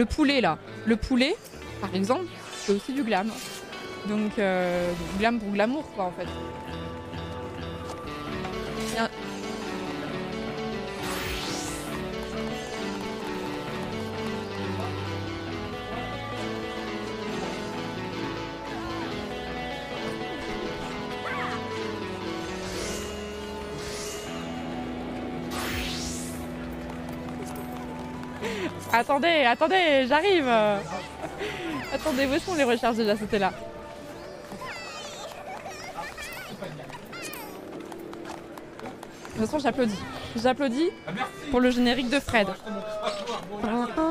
Le poulet là, le poulet, par exemple, c'est aussi du glam. Donc glam pour glamour quoi en fait. Attendez, attendez, j'arrive. Attendez, où sont les recherches déjà? C'était là. De toute façon, j'applaudis. J'applaudis pour le générique de Fred.